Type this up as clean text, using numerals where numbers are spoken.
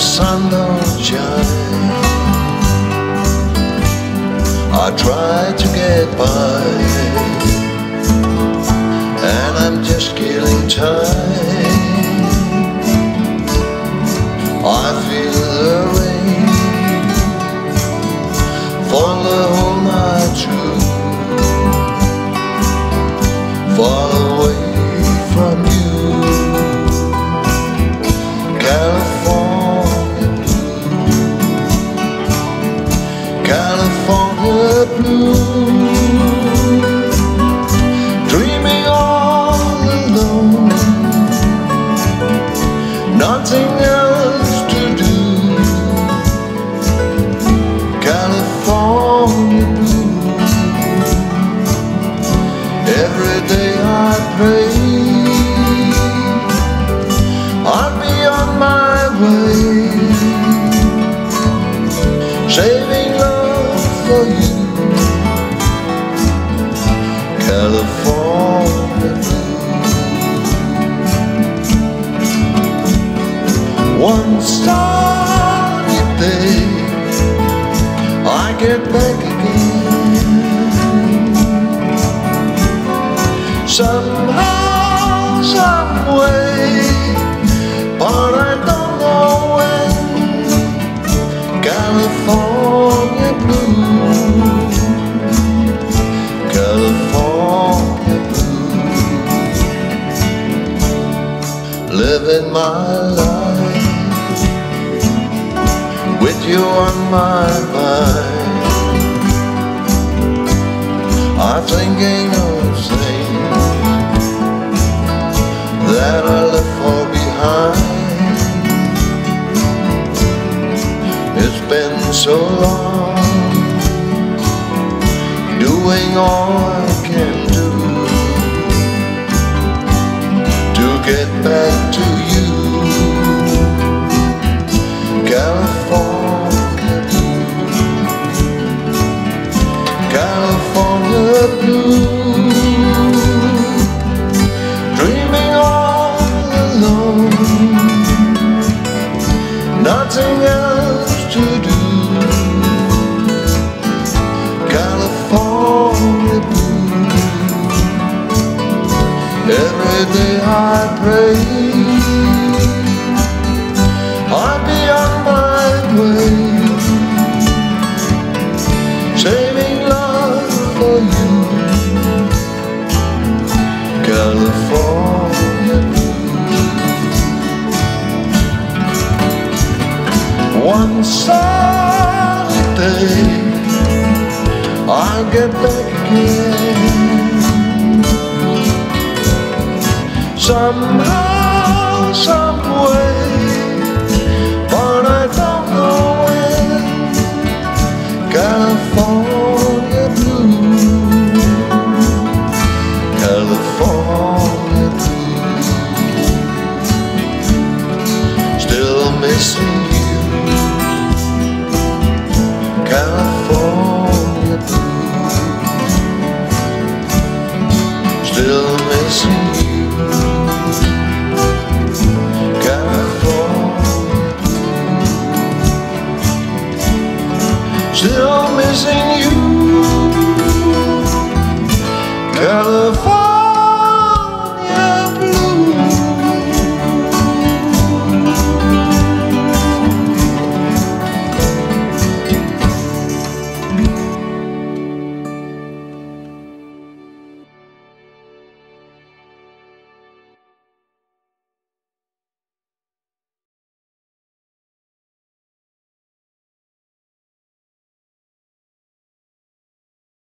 sun don't shine, I try to get by, and I'm just killing time. I feel the rain follow my truth, far away from you, California blue, dreaming all alone, nothing else to do. California blue, every day I pray I'll be on my way, saving love for you. California blue. One starry day I get back again, somehow, some way, but I don't know when. California blue, California blue, living my life with you on my mind. I'm thinking of things that I left far behind. It's been so long, doing all I can do to get back to you. California blue, California blue, dreaming all alone, nothing else to do. California blue, every day I pray I'll be on my way, saving love for you. California blue. One sunny day I'll get back again, somehow, some way, but I don't know when. California blue, California blue, still missing you. California blue, still